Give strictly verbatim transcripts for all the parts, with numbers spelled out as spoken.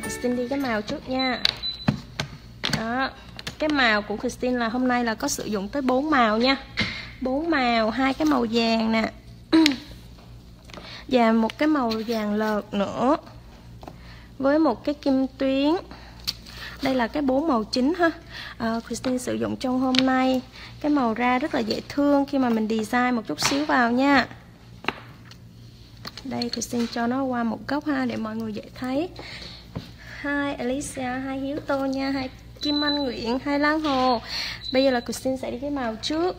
Christine đi cái màu trước nha. Đó, cái màu của Christine là hôm nay là có sử dụng tới bốn màu nha. Bốn màu, hai cái màu vàng nè. Và một cái màu vàng lợt nữa. Với một cái kim tuyến. Đây là cái bốn màu chính ha. à, Christine sử dụng trong hôm nay. Cái màu ra rất là dễ thương khi mà mình design một chút xíu vào nha. Đây Christine cho nó qua một góc ha, để mọi người dễ thấy. Hai Alicia, hai Hiếu Tô nha, hai Kim Anh Nguyễn, hai Lan Hồ. Bây giờ là Christine sẽ đi cái màu trước.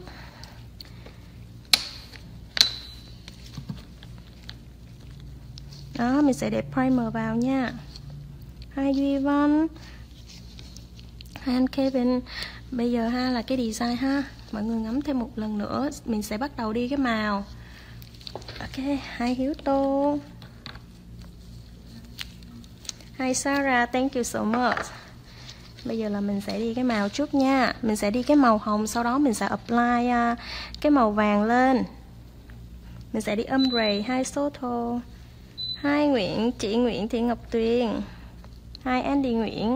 Đó, mình sẽ để primer vào nha. Hai Duy Văn, hai anh Kevin. Bây giờ ha là cái design ha. Mọi người ngắm thêm một lần nữa. Mình sẽ bắt đầu đi cái màu. Ok, hai Hiếu Tô, hai Sarah, thank you so much. Bây giờ là mình sẽ đi cái màu trước nha. Mình sẽ đi cái màu hồng, sau đó mình sẽ apply uh, cái màu vàng lên. Mình sẽ đi ombre, hai Soto, hai Nguyễn, chị Nguyễn Thị Ngọc Tuyền, hai Andy Nguyễn,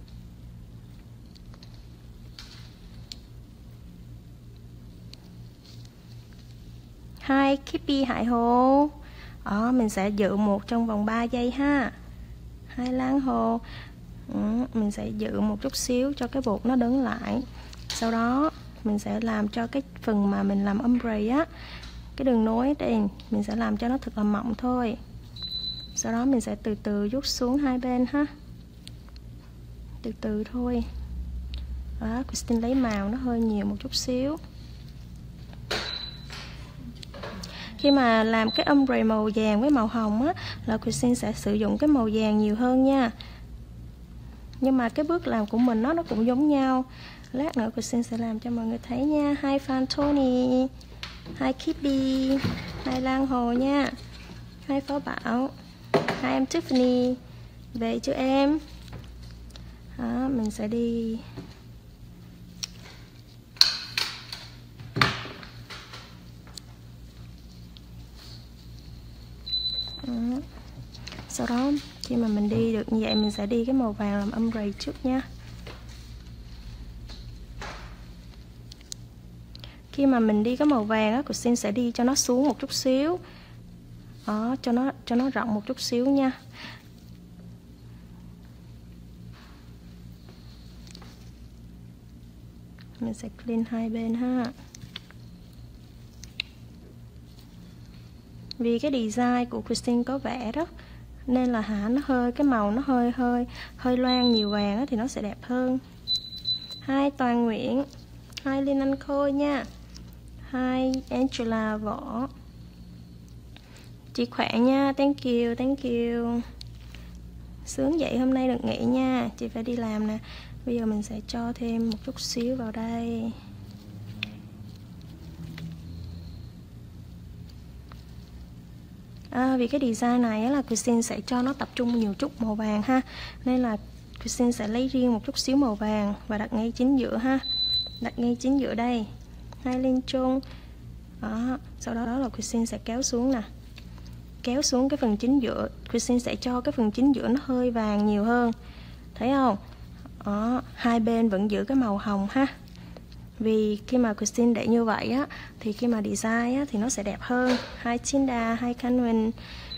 hai Kippy Hải Hồ. Đó, mình sẽ giữ một trong vòng ba giây ha. Hai Lan Hồ. Ừ, mình sẽ giữ một chút xíu cho cái bột nó đứng lại. Sau đó mình sẽ làm cho cái phần mà mình làm ombre á, cái đường nối đây mình sẽ làm cho nó thật là mỏng thôi. Sau đó mình sẽ từ từ rút xuống hai bên ha. Từ từ thôi. Đó, Christine lấy màu nó hơi nhiều một chút xíu. Khi mà làm cái ombre màu vàng với màu hồng á, là Christine sẽ sử dụng cái màu vàng nhiều hơn nha. Nhưng mà cái bước làm của mình nó nó cũng giống nhau. Lát nữa Christine sẽ làm cho mọi người thấy nha. Hai Phan Tony, hai Kippy, hai Lan Hồ nha, hai Phó Bảo, hai em Tiffany. Về cho em. Đó, mình sẽ đi. Đó. Sau đó khi mà mình đi được như vậy, mình sẽ đi cái màu vàng làm ombre trước nha. Khi mà mình đi cái màu vàng á, Christine sẽ đi cho nó xuống một chút xíu. Đó, cho nó cho nó rộng một chút xíu nha. Mình sẽ clean hai bên ha. Vì cái design của Christine có vẽ đó, nên là hả nó hơi cái màu nó hơi hơi hơi loang nhiều vàng á, thì nó sẽ đẹp hơn. Hai Toàn Nguyễn, hai Linh Anh Khôi nha, hai Angela Võ. Chị khỏe nha, thank you, thank you. Sướng dậy hôm nay được nghỉ nha, chị phải đi làm nè. Bây giờ mình sẽ cho thêm một chút xíu vào đây. À, vì cái design này á, là Christine sẽ cho nó tập trung nhiều chút màu vàng ha. Nên là Christine sẽ lấy riêng một chút xíu màu vàng và đặt ngay chính giữa ha. Đặt ngay chính giữa đây. Hai Linh Trung. Đó, sau đó, đó là Christine sẽ kéo xuống nè. Kéo xuống cái phần chính giữa. Christine sẽ cho cái phần chính giữa nó hơi vàng nhiều hơn. Thấy không? Đó, hai bên vẫn giữ cái màu hồng ha. Vì khi mà Christine để như vậy á, thì khi mà design á, thì nó sẽ đẹp hơn. Hai Chinda, hai Canwin.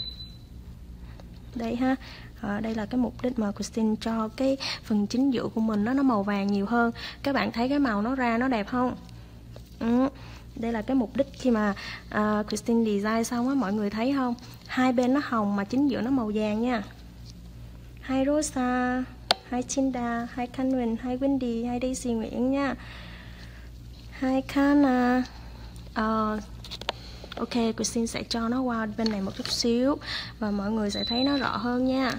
Đây ha. À, đây là cái mục đích mà Christine cho cái phần chính giữa của mình nó nó màu vàng nhiều hơn. Các bạn thấy cái màu nó ra nó đẹp không? Ừ. Đây là cái mục đích khi mà uh, Christine design xong á, mọi người thấy không? Hai bên nó hồng mà chính giữa nó màu vàng nha. Hai Rosa, hai Chinda, hai Canwin, hai Wendy, hai Daisy Nguyễn nha. Hai Kana. uh, Ok, Christine sẽ cho nó qua bên này một chút xíu và mọi người sẽ thấy nó rõ hơn nha.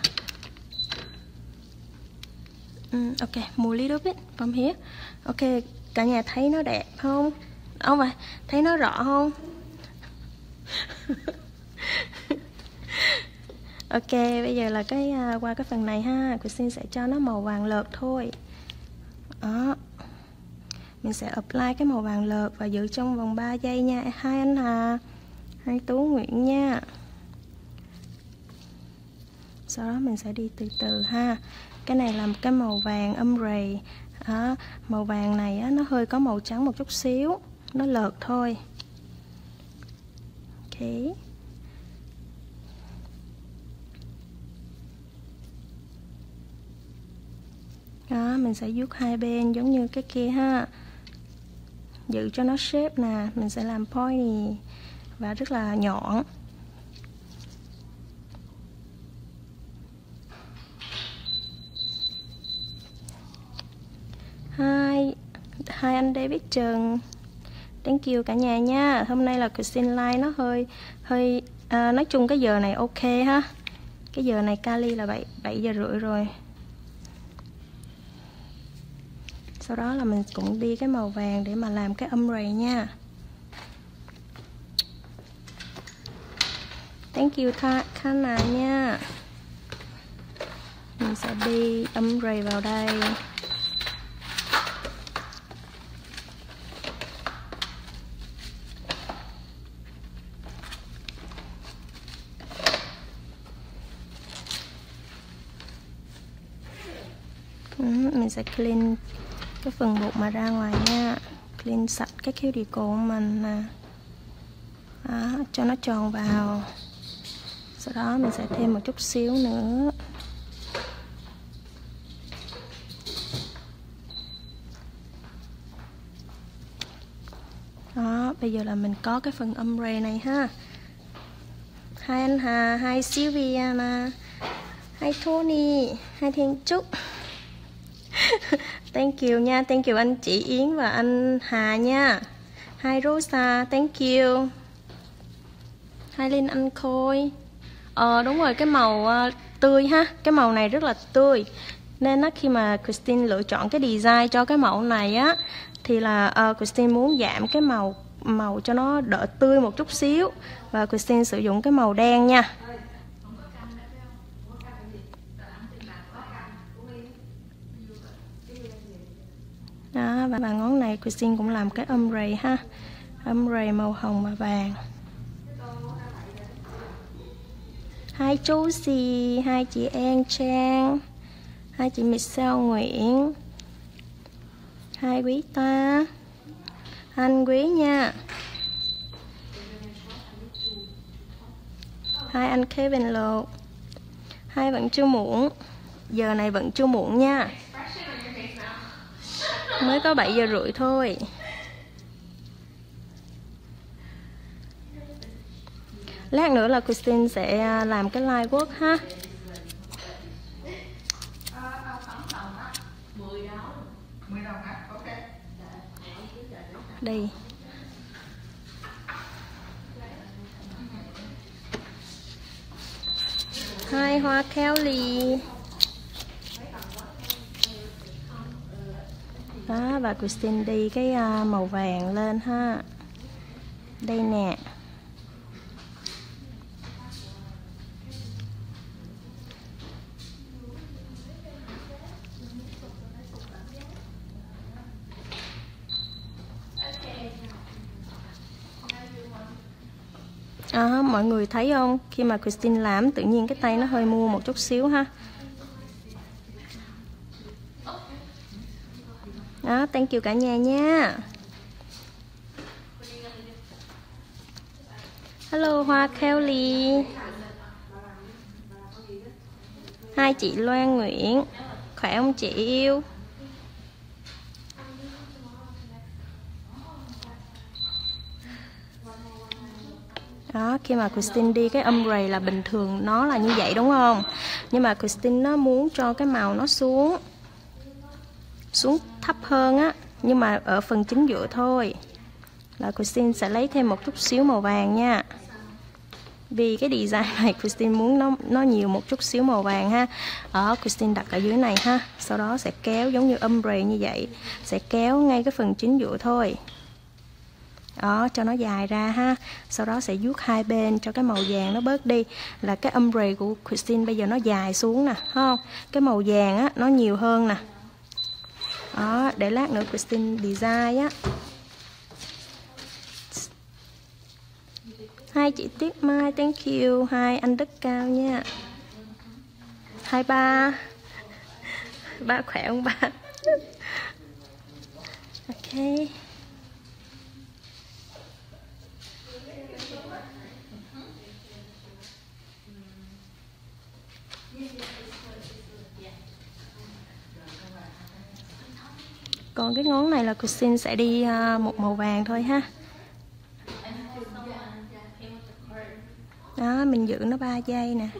um, Ok, more little bit from here. Ok, cả nhà thấy nó đẹp không? Không phải, thấy nó rõ không? Ok, bây giờ là cái uh, qua cái phần này ha, Christine sẽ cho nó màu vàng lợt thôi. Đó. Mình sẽ apply cái màu vàng lợt và giữ trong vòng ba giây nha. Hai anh Hà, hai Tú Nguyễn nha. Sau đó mình sẽ đi từ từ ha. Cái này là một cái màu vàng ombre. Đó, màu vàng này á, nó hơi có màu trắng một chút xíu, nó lợt thôi. Ok. Đó, mình sẽ vuốt hai bên giống như cái kia ha, giữ cho nó shape nè. Mình sẽ làm pointy và rất là nhọn. Hai hai anh David Trần, thank you cả nhà nha. Hôm nay là Christine Live nó hơi hơi à, nói chung cái giờ này ok ha. Cái giờ này Cali là bảy bảy giờ rưỡi rồi. Sau đó là mình cũng đi cái màu vàng để mà làm cái ombre nha. Thank you Khana nha. Mình sẽ đi ombre vào đây. Ừ, mình sẽ clean cái phần bột mà ra ngoài nha, clean sạch cái cuticle của mình nè. Đó, cho nó tròn vào. Sau đó mình sẽ thêm một chút xíu nữa. Đó, bây giờ là mình có cái phần ombre này ha. Hai anh Hà, hai Sylvia nè, hai Tony, hai Thiên Trúc. Thank you nha, thank you anh chị Yến và anh Hà nha. Hai Rosa, thank you. Hai Linh anh Khôi. Ờ đúng rồi, cái màu uh, tươi ha. Cái màu này rất là tươi. Nên á, khi mà Christine lựa chọn cái design cho cái mẫu này á, thì là uh, Christine muốn giảm cái màu màu cho nó đỡ tươi một chút xíu. Và Christine sử dụng cái màu đen nha. Đó, và, và ngón này Christine cũng làm cái ombre ha. Ombre màu hồng và vàng. Hai chú Xì, hai chị An Trang, hai chị Michelle Nguyễn, hai Quý Ta, anh Quý nha, hai anh Kevin Lộ, hai vẫn chưa muộn, giờ này vẫn chưa muộn nha, mới có bảy giờ rưỡi thôi. Lát nữa là Christine sẽ làm cái live work ha. Đây. Hai Hoa Kelly. Đó, và Christine đi cái màu vàng lên ha. Đây nè. À, mọi người thấy không? Khi mà Christine làm tự nhiên cái tay nó hơi mua một chút xíu ha. Đó, thank you cả nhà nha. Hello Hoa Kelly. Hai chị Loan Nguyễn. Khỏe không chị yêu? Đó, khi mà Christine đi cái ombre là bình thường nó là như vậy đúng không? Nhưng mà Christine nó muốn cho cái màu nó xuống xuống thấp hơn á, nhưng mà ở phần chính giữa thôi. Là Christine sẽ lấy thêm một chút xíu màu vàng nha. Vì cái design này Christine muốn nó nó nhiều một chút xíu màu vàng ha. Ở Christine đặt ở dưới này ha, sau đó sẽ kéo giống như ombre như vậy, sẽ kéo ngay cái phần chính giữa thôi. Đó, cho nó dài ra ha. Sau đó sẽ vuốt hai bên cho cái màu vàng nó bớt đi. Là cái ombre của Christine bây giờ nó dài xuống nè, không? Cái màu vàng á nó nhiều hơn nè. Đó, để lát nữa Christine design á. Hai chị Tuyết Mai, thank you. Hai anh Đức Cao nha. Hai ba. Ba khỏe không ba? Ok. Còn cái ngón này là Christine sẽ đi uh, một màu vàng thôi ha. Đó, mình giữ nó ba giây nè.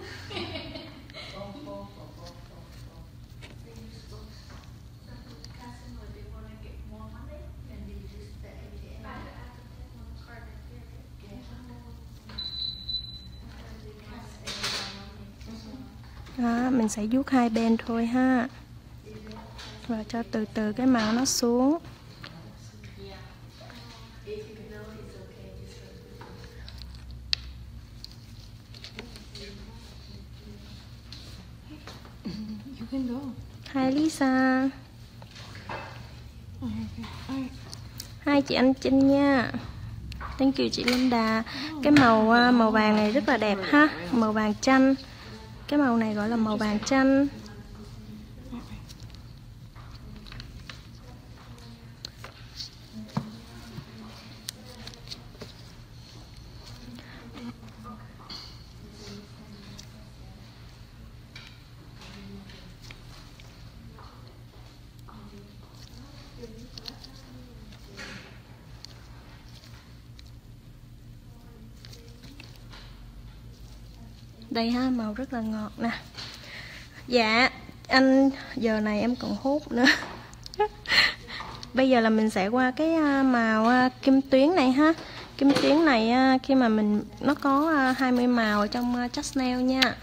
Đó, mình sẽ vuốt hai bên thôi ha. Và cho từ từ cái màu nó xuống. Hai Lisa. Hai chị Anh Trinh nha. Thank you chị Linda. Cái màu màu vàng này rất là đẹp ha. Màu vàng chanh. Cái màu này gọi là màu vàng chanh. Đây ha, màu rất là ngọt nè. Dạ, anh giờ này em còn hút nữa. Bây giờ là mình sẽ qua cái màu kim tuyến này ha. Kim tuyến này khi mà mình nó có hai mươi màu ở trong Just Nail nha.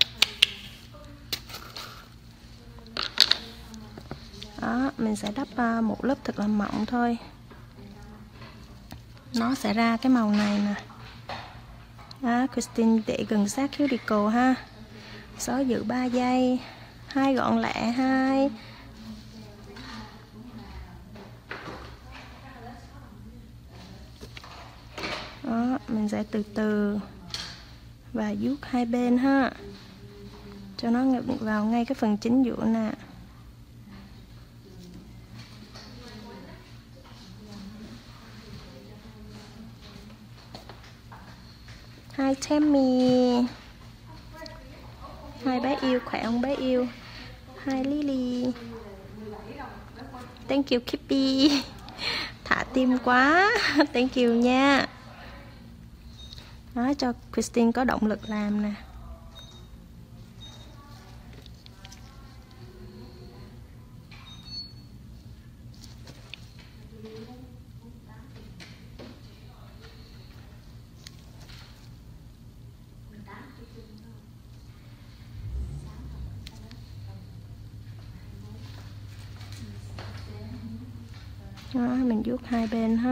Đó, mình sẽ đắp một lớp thật là mỏng thôi. Nó sẽ ra cái màu này nè. Đó, Christine để gần sát cuticle ha. Xóa giữ ba giây. Hai gọn lẹ hai. Đó, mình sẽ từ từ và vuốt hai bên ha. Cho nó vào ngay cái phần chính giữa nè. Hai Tammy. Hai bé yêu, khỏe không bé yêu? Hai Lily. Thank you Kippy. Thả tim quá. Thank you nha. Đó, cho Christine có động lực làm nè. Đó, mình vuốt hai bên ha.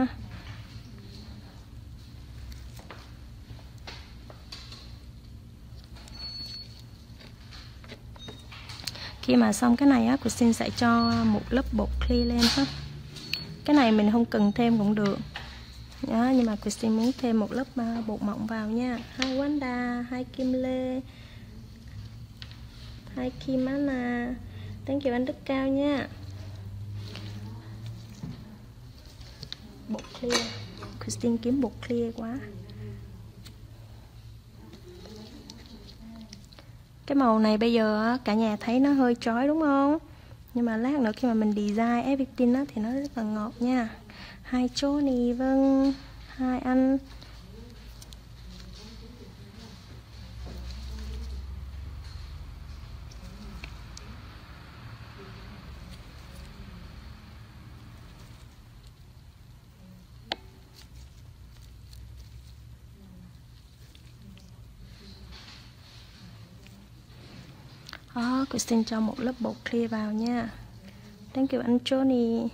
Khi mà xong cái này á, Christine sẽ cho một lớp bột clear lên ha. Cái này mình không cần thêm cũng được. Đó, nhưng mà Christine muốn thêm một lớp bột mỏng vào nha. Hai Wanda, hai Kim Lê, hai Kim Anna. Thank you anh Đức Cao nha. Bột clear. Christine kiếm bột clear quá. Cái màu này bây giờ cả nhà thấy nó hơi chói đúng không? Nhưng mà lát nữa khi mà mình design everything á, thì nó rất là ngọt nha. Hai Johnny, vâng. Hai anh. Đó, Christine cho một lớp bột clear vào nha. Thank you anh Johnny.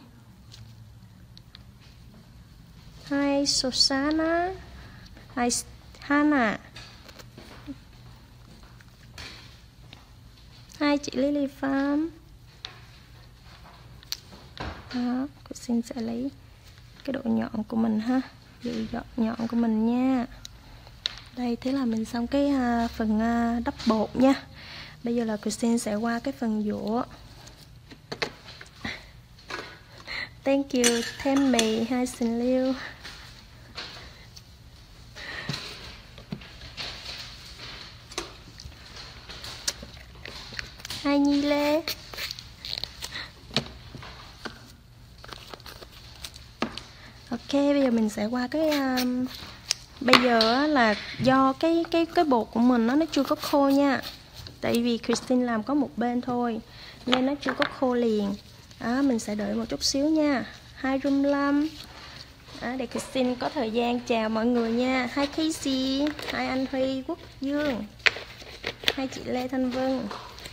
Hai Susana. Hai Hannah. Hai chị Lily Farm. Đó, Christine sẽ lấy cái độ nhọn của mình ha. Giữ độ nhọn của mình nha. Đây, thế là mình xong cái uh, phần uh, đắp bột nha. Bây giờ là Christine sẽ qua cái phần dũa. Thank you, thêm mì, hai xin liêu. Hai Nhi Lê. Ok, bây giờ mình sẽ qua cái um, bây giờ là do cái cái cái bột của mình nó nó chưa có khô nha. Tại vì Christine làm có một bên thôi nên nó chưa có khô liền. Đó, mình sẽ đợi một chút xíu nha. Hai Rung Lâm. Đó, để Christine có thời gian chào mọi người nha. Hai Casey, hai anh Huy Quốc Dương, hai chị Lê Thanh Vân,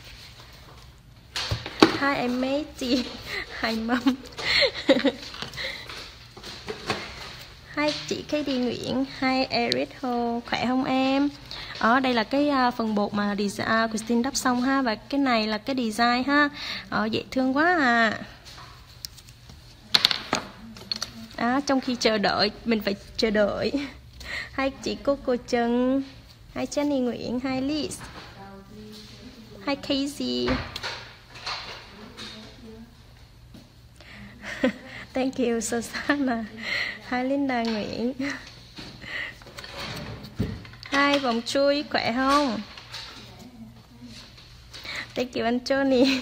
hai em mấy chị, hai mâm. Hai chị Katie Nguyễn, hai Eric Hồ, khỏe không em? Ở đây là cái uh, phần bột mà design, uh, Christine đắp xong ha. Và cái này là cái design ha. Ờ, dễ thương quá à. À, trong khi chờ đợi, mình phải chờ đợi. Hai chị cô cô Trần, hai Jenny Nguyễn, hai Liz, hai Casey. Thank you Susanna, hai Linda Nguyễn, hai Vòng Chui, khỏe không? Thank you anh Johnny.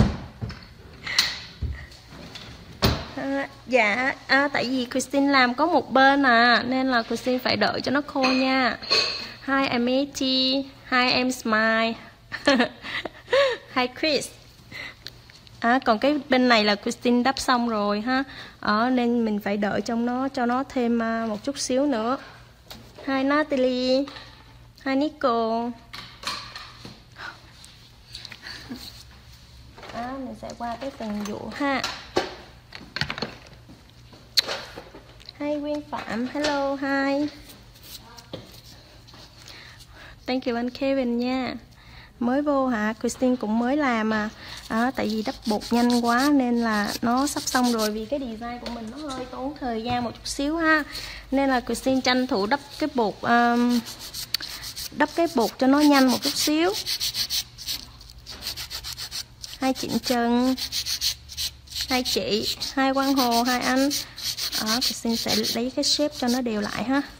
À, dạ, à, tại vì Christine làm có một bên à, nên là Christine phải đợi cho nó khô nha. Hai em Eti, hai em Smile, hai Chris. À, còn cái bên này là Christine đắp xong rồi ha. Ờ, nên mình phải đợi trong nó cho nó thêm uh, một chút xíu nữa. Hai Natalie, hai Nico. À, mình sẽ qua cái phần dụ ha. Hai Nguyên Phạm, hello, hai. Thank you anh Kevin nha. Mới vô hả? Christine cũng mới làm à. À, tại vì đắp bột nhanh quá nên là nó sắp xong rồi. Vì cái design của mình nó hơi tốn thời gian một chút xíu ha. Nên là Christine tranh thủ đắp cái bột um, đắp cái bột cho nó nhanh một chút xíu. Hai Trịnh Trần, hai chị, hai Quang Hồ, hai anh. Đó, Christine sẽ lấy cái shape cho nó đều lại ha.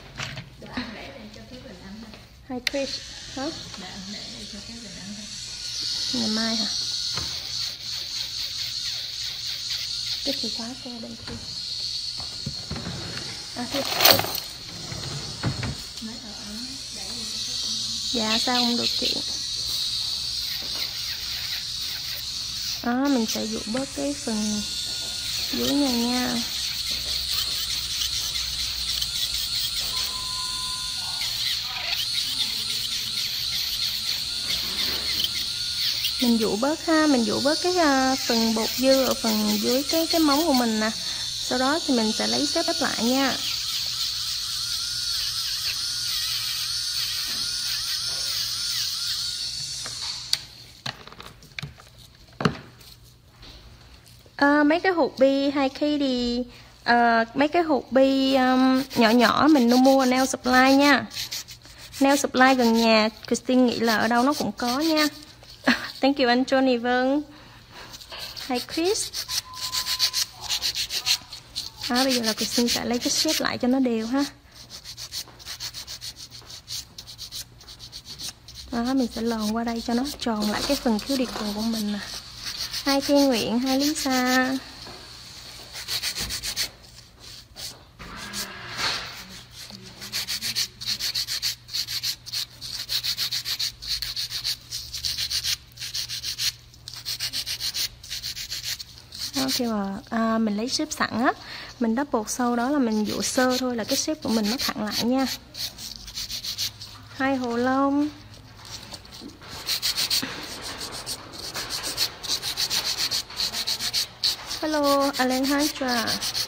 Hai Chris hả? Ngày mai hả? Cái chìa khóa xe bên kia. À, kia. Dạ sao không được chị? Đó, mình sẽ dụ bớt cái phần dưới này nha. Mình dụ bớt ha, mình dụ bớt cái uh, phần bột dư ở phần dưới cái cái móng của mình nè. Sau đó thì mình sẽ lấy xếp lại nha. À, mấy cái hột bi hai khi thì à, mấy cái hột bi um, nhỏ nhỏ mình mua nail supply nha. Nail supply gần nhà Christine nghĩ là ở đâu nó cũng có nha. Thank you anh Johnny Vân. Hi Chris. À, bây giờ là Christine sẽ lấy cái shape lại cho nó đều ha. Đó, mình sẽ lòn qua đây cho nó tròn lại cái phần cuticle của mình nè. Hai Thiên Nguyện, hai Lisa. Khi mà à, mình lấy xếp sẵn á, mình đắp bột sau đó là mình dụ sơ thôi là cái xếp của mình nó thẳng lại nha. Hai Hồ Long. Hello Alejandra.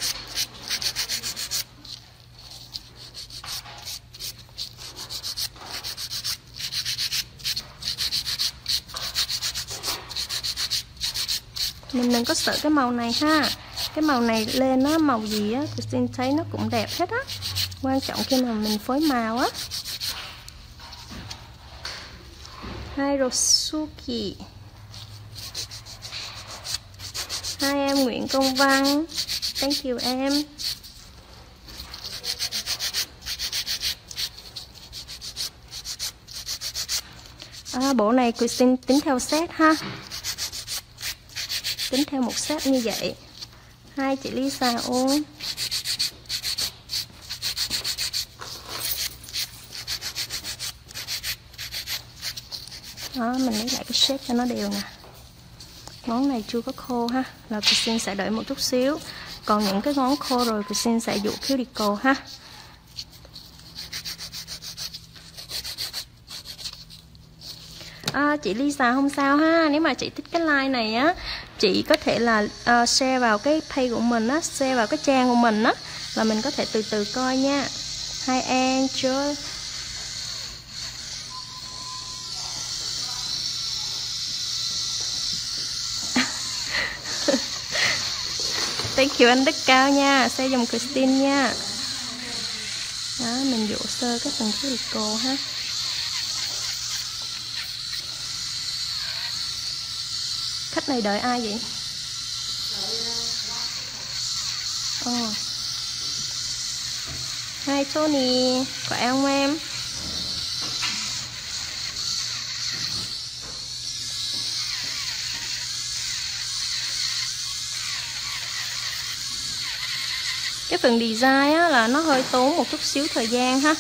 Mình đừng có sợ cái màu này ha. Cái màu này lên nó màu gì á, Christine thấy nó cũng đẹp hết á. Quan trọng khi mà mình phối màu á. Hai Rosuki. Hai em Nguyễn Công Văn. Thank you em. À, bộ này Christine tính theo set ha. Tính theo một set như vậy. Hai chị Lisa ôn. Đó, mình lấy lại cái shape cho nó đều nè. Ngón này chưa có khô ha, là Christine sẽ đợi một chút xíu. Còn những cái ngón khô rồi Christine sẽ dụ cuticle ha. À, chị Lisa không sao ha. Nếu mà chị thích cái like này á, chị có thể là uh, share vào cái page của mình á, share vào cái trang của mình á, là mình có thể từ từ coi nha. Hai Angel. Thank you anh Đức Cao nha, share dùm Christine nha. Đó, mình dụ sơ cái phần cuticle ha. Khách này đợi ai vậy? Oh. Hi Tony, khỏe không em? Cái phần design á, là nó hơi tốn một chút xíu thời gian ha.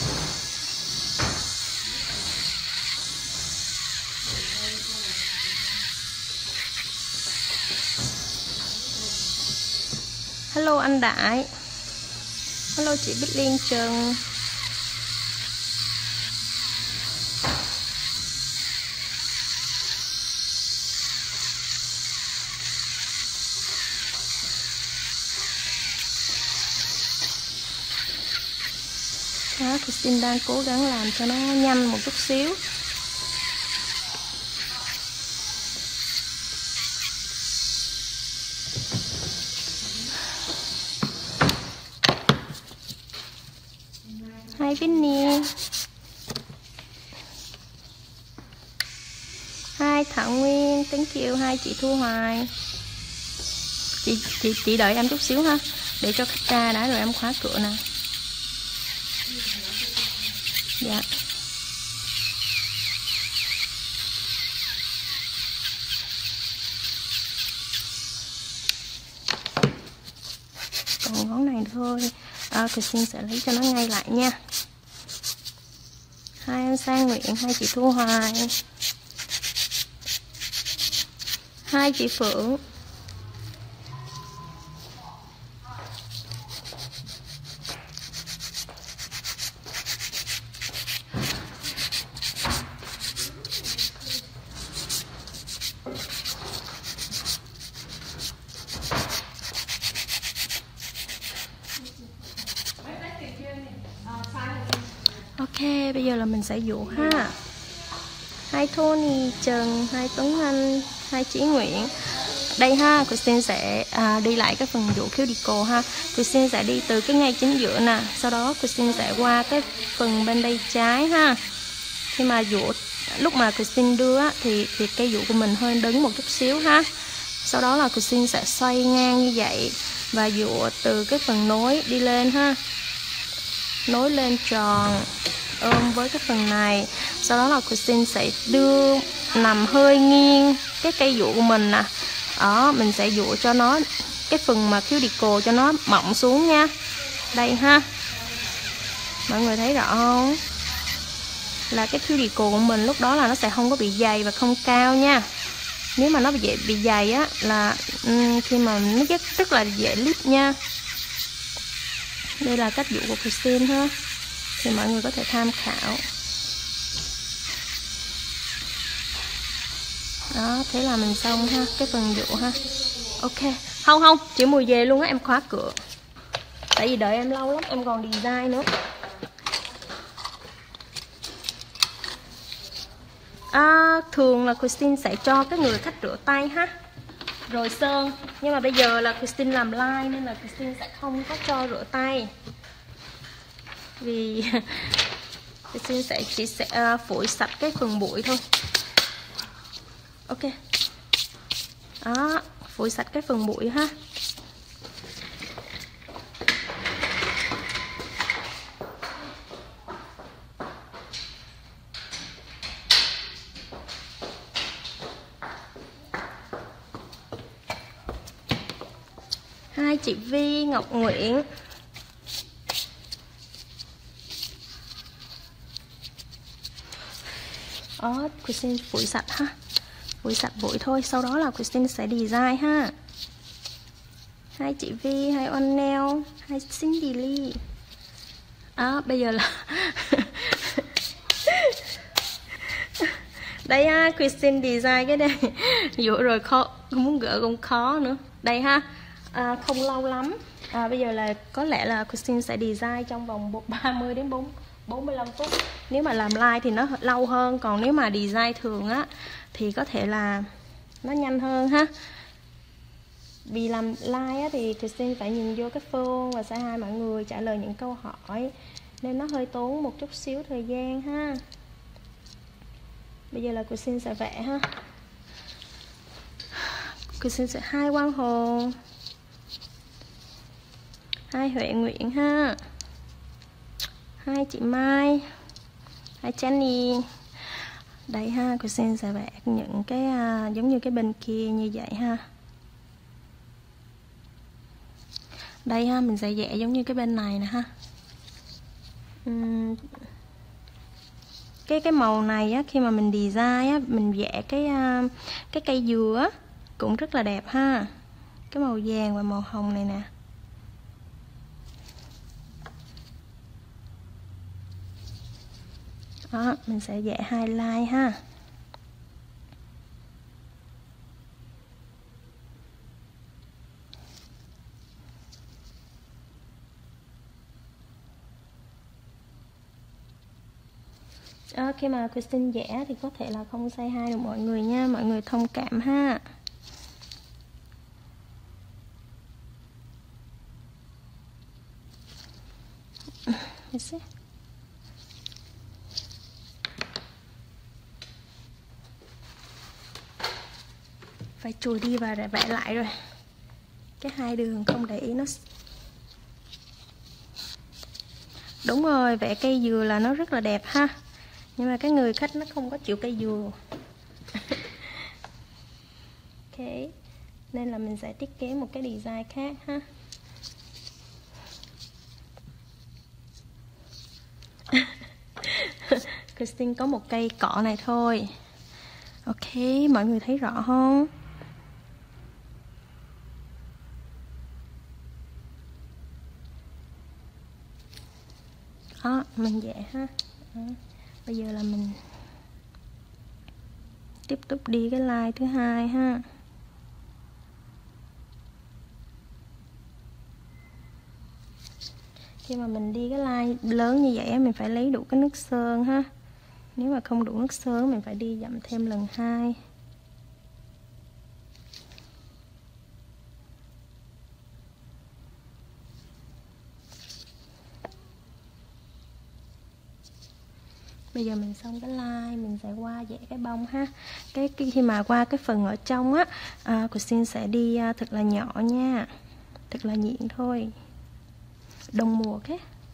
Hello anh Đại. Hello chị Bích Liên Trần. Đó, Christine đang cố gắng làm cho nó nhanh một chút xíu. Hi Vinny. Hi Thảo Nguyên, thank you. Hai chị Thu Hoài. Chị chị chị đợi em chút xíu ha, để cho khách ra đã rồi em khóa cửa nè. Dạ. Còn ngón này thôi. À, Christine sẽ lấy cho nó ngay lại nha. Hai em Sang Nguyện, hai chị Thu Hoài, hai chị Phượng. Ok, bây giờ là mình sẽ dụ ha. Hai Tony Trần, hai Tuấn Anh, hai chị Nguyễn. Đây ha, Christine sẽ à, đi lại cái phần dụ cuticle ha. Christine sẽ đi từ cái ngay chính giữa nè, sau đó Christine sẽ qua cái phần bên đây trái ha. Khi mà dụ, lúc mà Christine đưa á, thì, thì cây dụ của mình hơi đứng một chút xíu ha. Sau đó là Christine sẽ xoay ngang như vậy và dụ từ cái phần nối đi lên ha. Nối lên tròn ôm với cái phần này. Sau đó là Christine sẽ đưa nằm hơi nghiêng cái cây dụ của mình nè. Đó, mình sẽ dụ cho nó cái phần mà cuticle cho nó mỏng xuống nha. Đây ha. Mọi người thấy rõ không? Là cái cuticle của mình lúc đó là nó sẽ không có bị dày và không cao nha. Nếu mà nó bị, bị dày á là um, khi mà nó rất, rất là dễ lip nha. Đây là cách dụ của Christine ha. Thì mọi người có thể tham khảo. Đó, thế là mình xong ha, cái phần dụ ha. Ok, không không, chị Mùi về luôn á, em khóa cửa. Tại vì đợi em lâu lắm, em còn design nữa. À, thường là Christine sẽ cho cái người khách rửa tay ha, rồi sơn. Nhưng mà bây giờ là Christine làm live nên là Christine sẽ không có cho rửa tay. Vì Christine sẽ chỉ sẽ uh, phủi sạch cái phần bụi thôi. Ok. Đó, phủi sạch cái phần bụi ha. Hai chị Vi, Ngọc Nguyễn. Đó, Christine phủi sạch ha. Phủi sạch bụi thôi, sau đó là Christine sẽ design ha. Hai chị Vi, hai Onel, hai Cindy Lee. Đó, bây giờ là đây ha, Christine design cái đây. Dụ rồi khó, muốn gỡ cũng khó nữa. Đây ha, à, không lâu lắm. À, bây giờ là có lẽ là Christine sẽ design trong vòng ba mươi đến bốn mươi lăm phút. Nếu mà làm like thì nó lâu hơn, còn nếu mà design thường á thì có thể là nó nhanh hơn ha. Vì làm like á thì Christine phải nhìn vô cái phone và sẽ hai mọi người trả lời những câu hỏi, nên nó hơi tốn một chút xíu thời gian ha. Bây giờ là Christine sẽ vẽ ha. Christine sẽ hai Quang Hồn, hai Huệ Nguyễn ha, hai chị Mai, hai Jenny. Đây ha, Christine sẽ vẽ những cái uh, giống như cái bên kia như vậy ha. Đây ha, mình sẽ vẽ giống như cái bên này nè ha. Uhm, cái cái màu này á, khi mà mình design á, mình vẽ cái uh, cái cây dừa á, cũng rất là đẹp ha. Cái màu vàng và màu hồng này nè. Đó, mình sẽ vẽ highlight ha. Đó, khi mà Christine vẽ thì có thể là không say hi được mọi người nha, mọi người thông cảm ha. Phải chùi đi và vẽ lại rồi. Cái hai đường không để ý nó. Đúng rồi, vẽ cây dừa là nó rất là đẹp ha. Nhưng mà cái người khách nó không có chịu cây dừa. Ok, nên là mình sẽ thiết kế một cái design khác ha. Christine có một cây cọ này thôi. Ok, mọi người thấy rõ không? Đó, mình vẽ ha. Đó. Bây giờ là mình tiếp tục đi cái line thứ hai ha. Khi mà mình đi cái line lớn như vậy mình phải lấy đủ cái nước sơn ha. Nếu mà không đủ nước sơn mình phải đi dặm thêm lần hai. Bây giờ mình xong cái line, mình sẽ qua vẽ cái bông ha. Cái, cái khi mà qua cái phần ở trong á, à, Christine sẽ đi à, thật là nhỏ nha, thật là nhịn thôi, đồng mùa cái.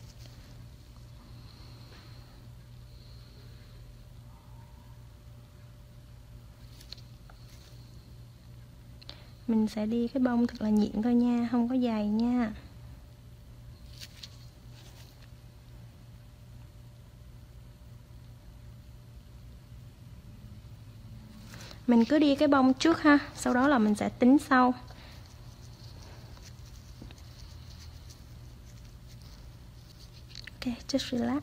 Mình sẽ đi cái bông thật là nhịn thôi nha, không có dày nha. Mình cứ đi cái bông trước ha, sau đó là mình sẽ tính sau. Ok, just relax.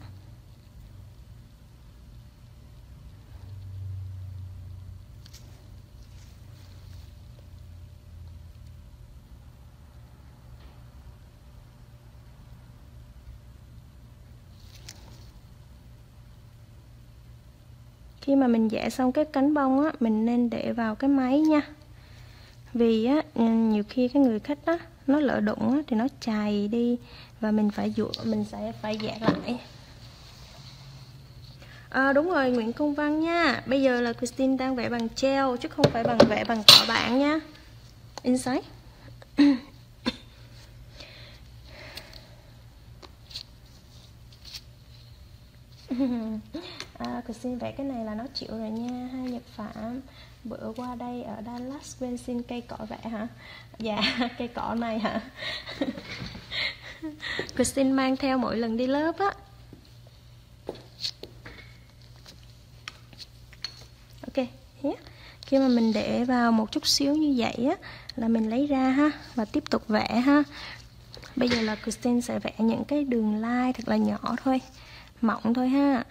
Khi mà mình vẽ xong cái cánh bông á, mình nên để vào cái máy nha. Vì á, nhiều khi cái người khách á, nó lỡ đụng á, thì nó chày đi và mình phải dụ, mình sẽ phải vẽ lại. À, đúng rồi, Nguyễn Công Văn nha. Bây giờ là Christine đang vẽ bằng gel chứ không phải bằng vẽ bằng cọ bản nha. Inside. À, Christine vẽ cái này là nó chịu rồi nha. Hai Nhật Phạm bữa qua đây ở Dallas bên xin cây cọ vẽ hả? Dạ, cây cọ này hả? Christine mang theo mỗi lần đi lớp á. Ok, yeah. Khi mà mình để vào một chút xíu như vậy á là mình lấy ra ha và tiếp tục vẽ ha. Bây giờ là Christine sẽ vẽ những cái đường line thật là nhỏ thôi, mỏng thôi ha.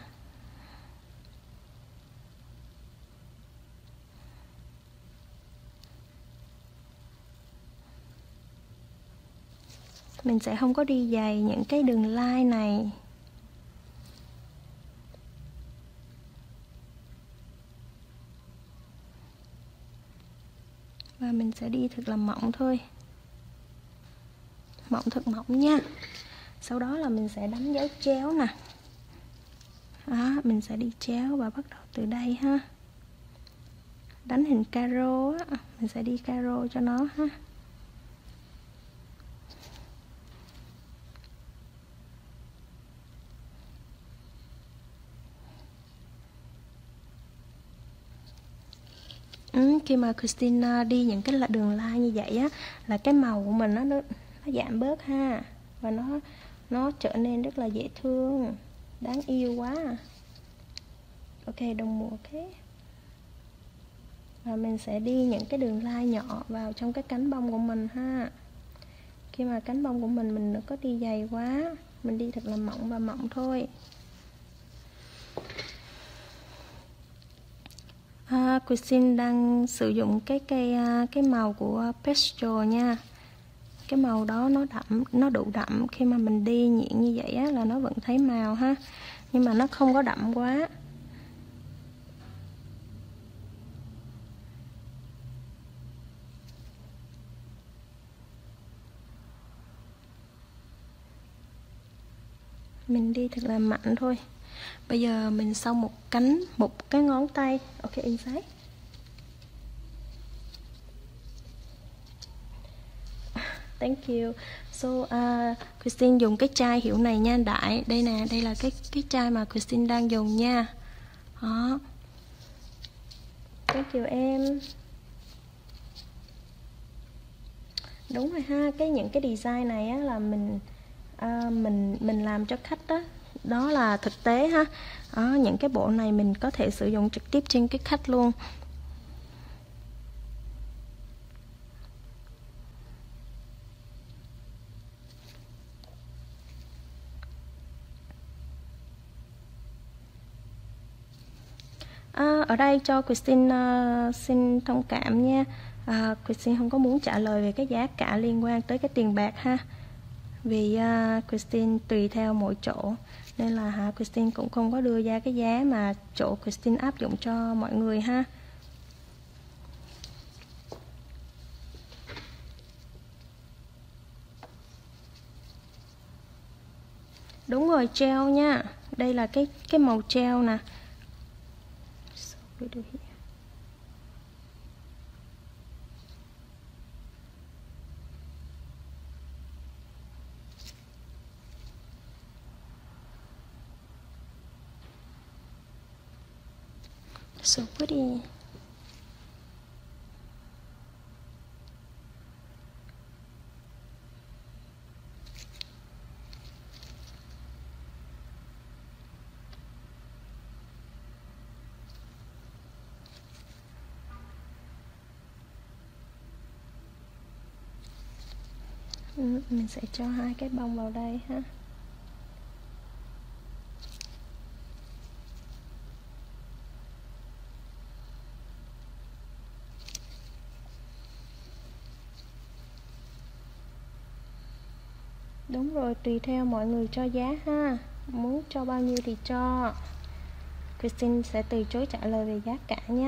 Mình sẽ không có đi dày những cái đường line này. Và mình sẽ đi thật là mỏng thôi. Mỏng thật mỏng nha. Sau đó là mình sẽ đánh dấu chéo nè. Đó, mình sẽ đi chéo và bắt đầu từ đây ha. Đánh hình caro á, mình sẽ đi caro cho nó ha. Ừ, khi mà Christine đi những cái đường line như vậy á là cái màu của mình nó nó giảm bớt ha, và nó nó trở nên rất là dễ thương, đáng yêu quá. Ok, đồng mùa ok. Và mình sẽ đi những cái đường line nhỏ vào trong cái cánh bông của mình ha. Khi mà cánh bông của mình mình đừng có đi dày quá, mình đi thật là mỏng và mỏng thôi. À, Christine đang sử dụng cái cây cái màu của pastel nha. Cái màu đó nó đậm, nó đủ đậm, khi mà mình đi nhuyễn như vậy á là nó vẫn thấy màu ha, nhưng mà nó không có đậm quá. Mình đi thật là mạnh thôi. Bây giờ mình xong một cánh, một cái ngón tay. Ok, inside. Thank you. So, uh, Christine dùng cái chai hiệu này nha Đại. Đây nè, đây là cái cái chai mà Christine đang dùng nha. Đó. Thank you em. Đúng rồi ha, cái những cái design này á là mình à, mình mình làm cho khách đó, đó là thực tế ha. Đó, những cái bộ này mình có thể sử dụng trực tiếp trên cái khách luôn. À, ở đây cho Christine uh, xin thông cảm nha. À, Christine không có muốn trả lời về cái giá cả liên quan tới cái tiền bạc ha. Vì uh, Christine tùy theo mỗi chỗ nên là ha, Christine cũng không có đưa ra cái giá mà chỗ Christine áp dụng cho mọi người ha. Đúng rồi, gel nha. Đây là cái cái màu gel nè. So pretty. Ừ, mình sẽ cho hai cái bông vào đây ha. Đúng rồi, tùy theo mọi người cho giá ha. Muốn cho bao nhiêu thì cho. Christine sẽ từ chối trả lời về giá cả nha.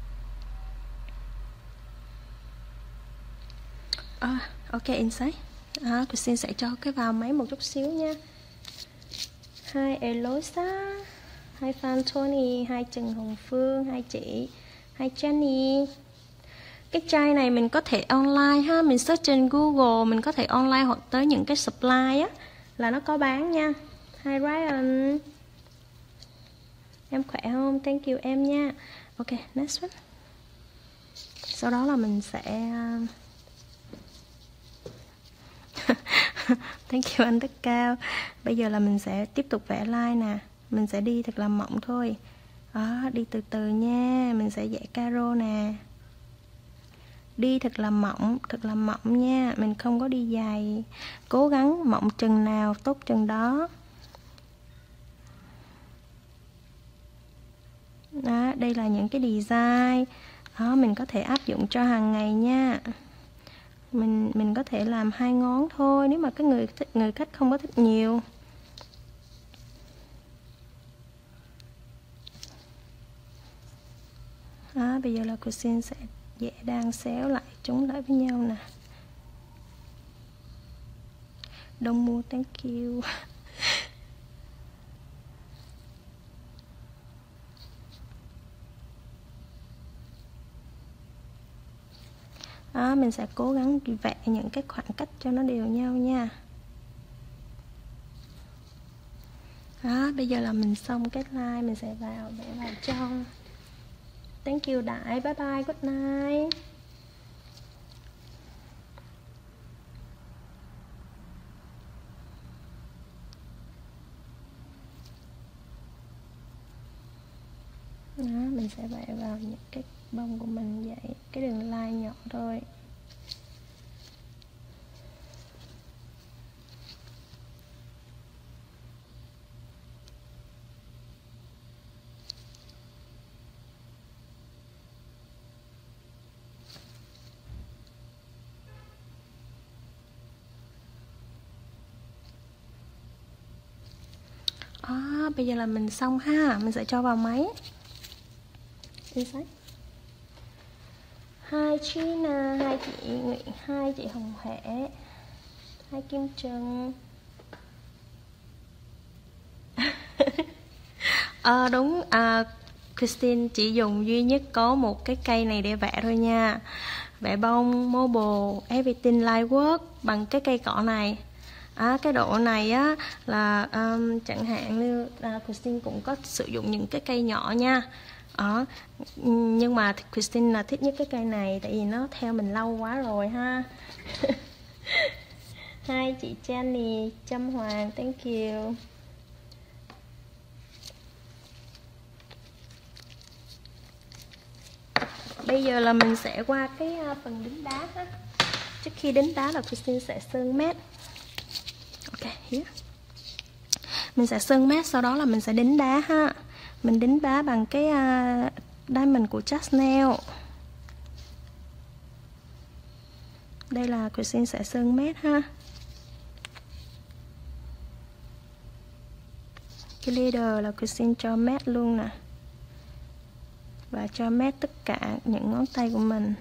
Ah, ok, inside. Đó, Christine sẽ cho cái vào máy một chút xíu nha. Hai Eloisa, hai Phan Tony, hai Trần Hồng Phương, hai chị, hai Jenny. Cái chai này mình có thể online ha, mình search trên Google, mình có thể online hoặc tới những cái supply á là nó có bán nha. Hi Ryan, em khỏe không? Thank you em nha. Ok, next one. Sau đó là mình sẽ thank you anh Đức Cao. Bây giờ là mình sẽ tiếp tục vẽ line nè. Mình sẽ đi thật là mỏng thôi. Đó, đi từ từ nha. Mình sẽ vẽ caro nè. Đi thật là mỏng, thật là mỏng nha. Mình không có đi dài. Cố gắng mỏng chừng nào tốt chừng đó. Đó, đây là những cái design. Đó, mình có thể áp dụng cho hàng ngày nha. Mình mình có thể làm hai ngón thôi nếu mà cái người thích, người khách không có thích nhiều. Đó, bây giờ là Christine sẽ vẽ đan xéo lại chúng lại với nhau nè. Đông mua thank you. Đó, mình sẽ cố gắng vẽ những cái khoảng cách cho nó đều nhau nha. Đó, bây giờ là mình xong cái line, mình sẽ vào vẽ vào trong. Thank you Đại, bye bye, good night. Đó, mình sẽ vẽ vào những cái bông của mình vậy, cái đường line nhỏ thôi. À, bây giờ là mình xong ha, mình sẽ cho vào máy. Hai China, hai chị Nguyễn, hai chị Hồng Huệ, hai Kim Trân. À, đúng, à, Christine chỉ dùng duy nhất có một cái cây này để vẽ thôi nha. Vẽ bông, mobile, everything light work bằng cái cây cọ này. À, cái độ này á là um, chẳng hạn như uh, Christine cũng có sử dụng những cái cây nhỏ nha. Đó. Nhưng mà Christine là thích nhất cái cây này tại vì nó theo mình lâu quá rồi ha. Hai chị Jenny, Trâm Hoàng, thank you. Bây giờ là mình sẽ qua cái phần đính đá ha. Trước khi đính đá là Christine sẽ sơn mát. Ok, here. Mình sẽ sơn mát, sau đó là mình sẽ đính đá ha. Mình đính đá bằng cái uh, diamond của Chanel. Đây là Christine sẽ sơn mát ha. Cái leader là Christine cho mát luôn nè. Và cho mát tất cả những ngón tay của mình.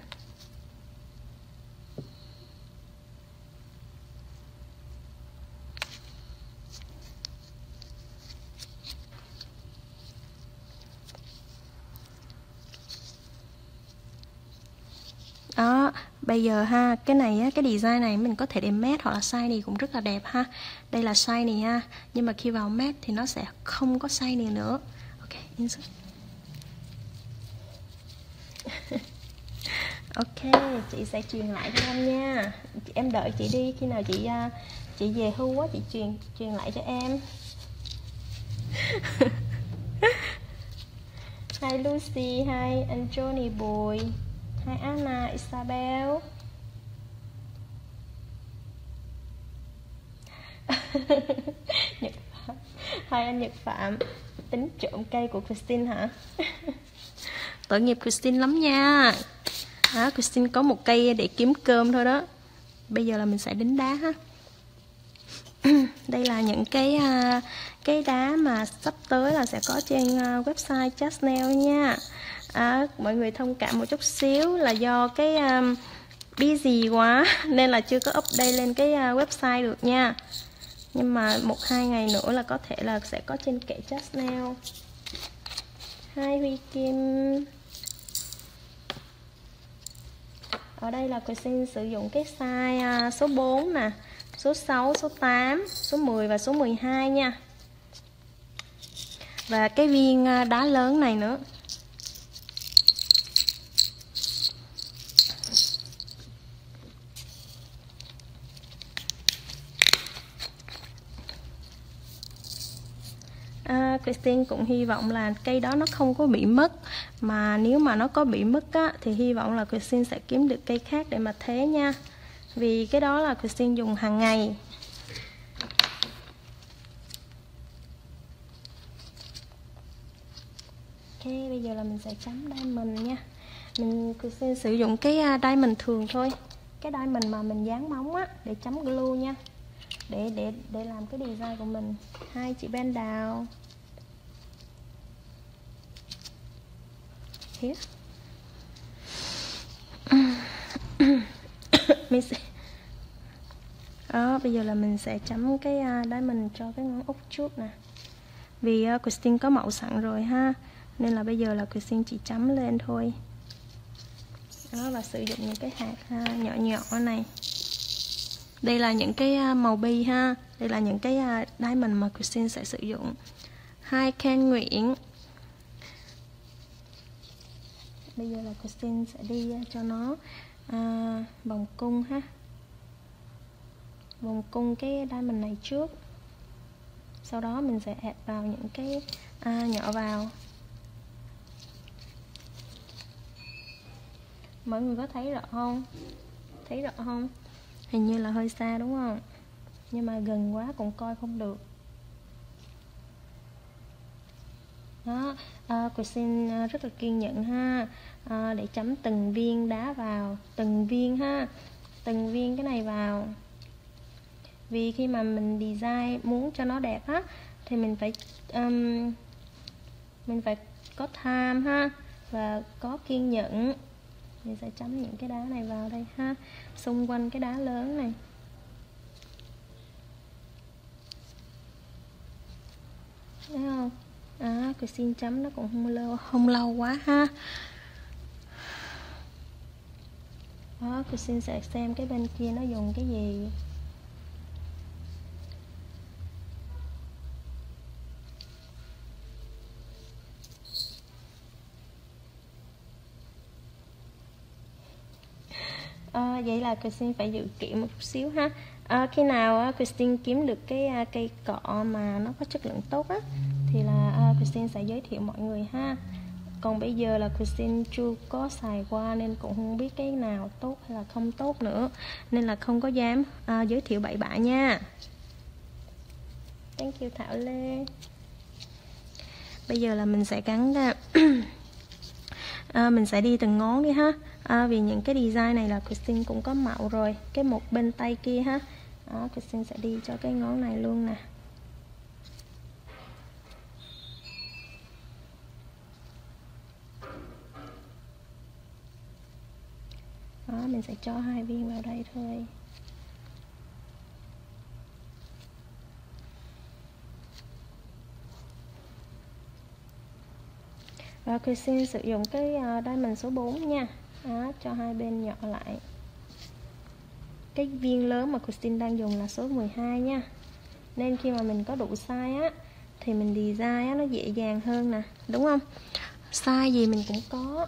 Đó, bây giờ ha, cái này á, cái design này mình có thể để matte hoặc là shiny cũng rất là đẹp ha. Đây là shiny ha, nhưng mà khi vào matte thì nó sẽ không có shiny nữa. Ok, insert. Ok, chị sẽ truyền lại cho em nha. Em đợi chị đi, khi nào chị chị về hưu quá chị truyền truyền lại cho em. Hi Lucy, hi anh Johnny Bùi, hi Anna, Isabel. Nhật Phạm. Hai anh Nhật Phạm tính trộm cây của Christine hả? Tội nghiệp Christine lắm nha. Đó, Christine có một cây để kiếm cơm thôi đó. Bây giờ là mình sẽ đính đá ha. Đây là những cái cái đá mà sắp tới là sẽ có trên website Chanel nha. À, mọi người thông cảm một chút xíu là do cái busy quá nên là chưa có update lên cái website được nha. Nhưng mà một hai ngày nữa là có thể là sẽ có trên kệ Just Nail. Hai Huy Kim. Ở đây là Christine sử dụng cái size số bốn nè, số sáu, số tám, số mười và số mười hai nha. Và cái viên đá lớn này nữa. À, Christine cũng hy vọng là cây đó nó không có bị mất. Mà nếu mà nó có bị mất á, thì hy vọng là Christine sẽ kiếm được cây khác để mà thế nha. Vì cái đó là Christine dùng hàng ngày. Ok, bây giờ là mình sẽ chấm diamond nha. Mình Christine sử dụng cái diamond thường thôi. Cái diamond mà mình dán móng á, để chấm glue nha. Để để để làm cái design của mình. Hai chị Ben Đào. Here. Mình sẽ... Đó, bây giờ là mình sẽ chấm cái diamond cho cái ngón út trước nè. Vì uh, Christine có mẫu sẵn rồi ha, nên là bây giờ là Christine chỉ chấm lên thôi. Đó, và sử dụng những cái hạt uh, nhỏ nhỏ này. Đây là những cái uh, màu bi ha. Đây là những cái uh, diamond mà Christine sẽ sử dụng. Hai Ken Nguyễn. Bây giờ là Christine sẽ đi uh, cho nó uh, vòng cung ha. Vòng cung cái diamond này trước. Sau đó mình sẽ add vào những cái à, nhỏ vào. Mọi người có thấy rõ không? Thấy rõ không? Hình như là hơi xa đúng không? Nhưng mà gần quá cũng coi không được. Đó, à, Christine rất là kiên nhẫn ha, à, để chấm từng viên đá vào, từng viên ha, từng viên cái này vào. Vì khi mà mình design muốn cho nó đẹp á, thì mình phải um, mình phải có time ha, và có kiên nhẫn. Mình sẽ chấm những cái đá này vào đây ha, xung quanh cái đá lớn này. Thấy không? À, Christine chấm nó cũng không lâu, không lâu quá ha. Đó, Christine sẽ xem cái bên kia nó dùng cái gì. À, vậy là Christine phải dự kiện một chút xíu ha. À, khi nào uh, Christine kiếm được cái uh, cây cọ mà nó có chất lượng tốt á, thì là uh, Christine sẽ giới thiệu mọi người ha. Còn bây giờ là Christine chưa có xài qua nên cũng không biết cái nào tốt hay là không tốt nữa, nên là không có dám uh, giới thiệu bậy bạ nha. Thank you Thảo Lê. Bây giờ là mình sẽ gắn uh, À, mình sẽ đi từng ngón đi ha, à, vì những cái design này là Christine cũng có mẫu rồi. Cái một bên tay kia ha. Đó, Christine sẽ đi cho cái ngón này luôn nè. Đó, mình sẽ cho hai viên vào đây thôi. Và Christine sử dụng cái uh, diamond số bốn nha. Đó, cho hai bên nhỏ lại. Cái viên lớn mà Christine đang dùng là số mười hai nha. Nên khi mà mình có đủ size á, thì mình design á, nó dễ dàng hơn nè, đúng không? Size gì mình cũng có.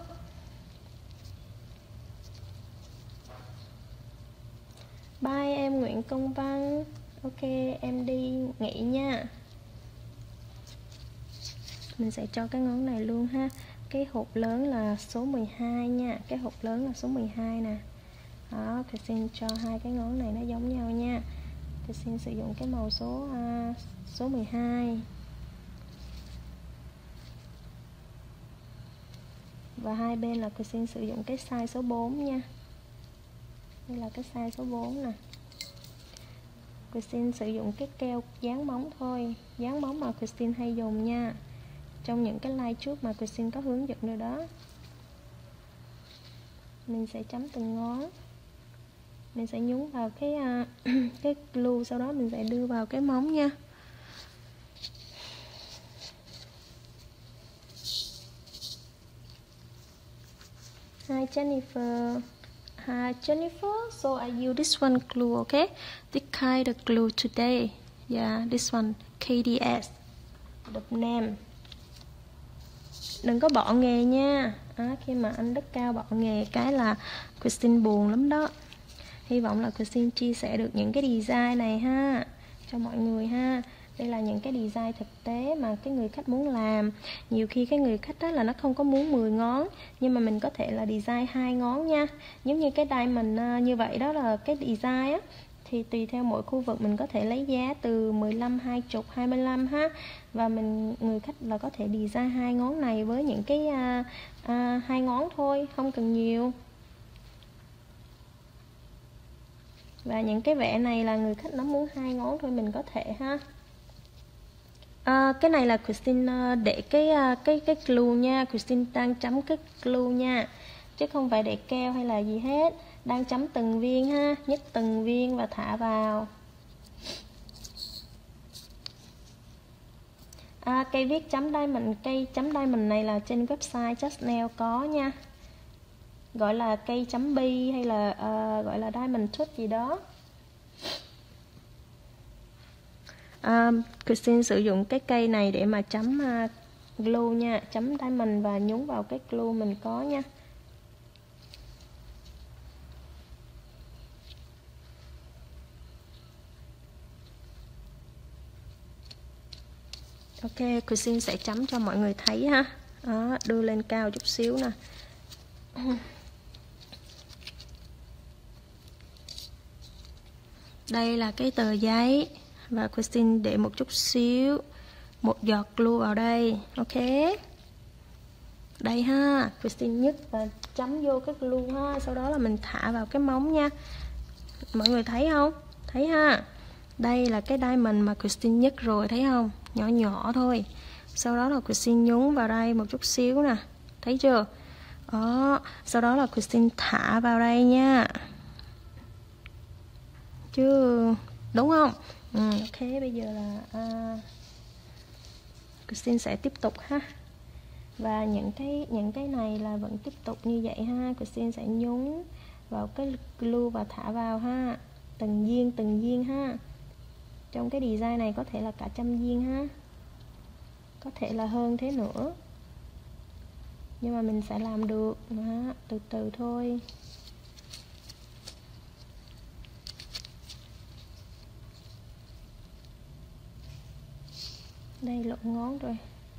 Bye em Nguyễn Công Văn. Ok, em đi nghỉ nha. Mình sẽ cho cái ngón này luôn ha. Cái hộp lớn là số mười hai nha. Cái hộp lớn là số mười hai nè. Đó, Christine cho hai cái ngón này nó giống nhau nha. Christine sử dụng cái màu số uh, số mười hai. Và hai bên là Christine sử dụng cái size số bốn nha. Đây là cái size số bốn nè. Christine sử dụng cái keo dán móng thôi. Dán móng mà Christine hay dùng nha. Trong những cái like trước mà Christine có hướng dẫn rồi đó. Mình sẽ chấm từng ngón. Mình sẽ nhúng vào cái uh, cái glue, sau đó mình sẽ đưa vào cái móng nha. Hi Jennifer. Hi Jennifer. So I use this one glue, okay? This kind of glue today. Yeah, this one K D S. The name. Đừng có bỏ nghề nha. À, khi mà anh Đức Cao bỏ nghề cái là Christine buồn lắm đó. Hy vọng là Christine chia sẻ được những cái design này ha cho mọi người ha. Đây là những cái design thực tế mà cái người khách muốn làm. Nhiều khi cái người khách đó là nó không có muốn mười ngón, nhưng mà mình có thể là design hai ngón nha. Giống như cái diamond như vậy đó là cái design á. Thì tùy theo mỗi khu vực mình có thể lấy giá từ mười lăm, hai mươi, hai mươi lăm ha. Và mình người khách là có thể design hai ngón này với những cái à, à, hai ngón thôi, không cần nhiều. Và những cái vẽ này là người khách nó muốn hai ngón thôi, mình có thể ha. À, cái này là Christine để cái cái cái glue nha. Christine đang chấm cái glue nha, chứ không phải để keo hay là gì hết. Đang chấm từng viên ha, nhấc từng viên và thả vào. À, cây viết chấm diamond, cây chấm diamond này là trên website Just Nail có nha, gọi là cây chấm bi hay là uh, gọi là diamond tooth gì đó. À, Christine sử dụng cái cây này để mà chấm uh, glue nha, chấm diamond và nhúng vào cái glue mình có nha. Ok, Christine sẽ chấm cho mọi người thấy ha. Đó, đưa lên cao chút xíu nè. Đây là cái tờ giấy và Christine để một chút xíu, một giọt glue vào đây. Ok. Đây ha, Christine nhấc và chấm vô cái glue ha, sau đó là mình thả vào cái móng nha. Mọi người thấy không? Thấy ha. Đây là cái diamond mà Christine nhấc rồi, thấy không? Nhỏ nhỏ thôi. Sau đó là Christine nhúng vào đây một chút xíu nè. Thấy chưa? Đó, sau đó là Christine thả vào đây nha. Chứ đúng không? Ừ, ok, bây giờ là uh, Christine sẽ tiếp tục ha. Và những cái những cái này là vẫn tiếp tục như vậy ha. Christine sẽ nhúng vào cái glue và thả vào ha. Từng viên từng viên ha. Trong cái design này có thể là cả trăm viên ha, có thể là hơn thế nữa, nhưng mà mình sẽ làm được đó, từ từ thôi. Đây lộn ngón rồi.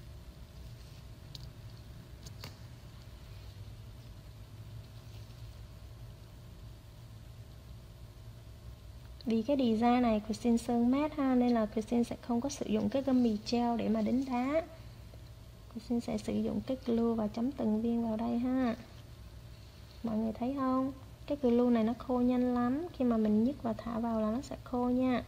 Vì cái design này Christine sơn mát ha, nên là Christine sẽ không có sử dụng cái gummy gel để mà đánh đá. Christine sẽ sử dụng cái glue và chấm từng viên vào đây ha. Mọi người thấy không? Cái glue này nó khô nhanh lắm, khi mà mình nhấc và thả vào là nó sẽ khô nha.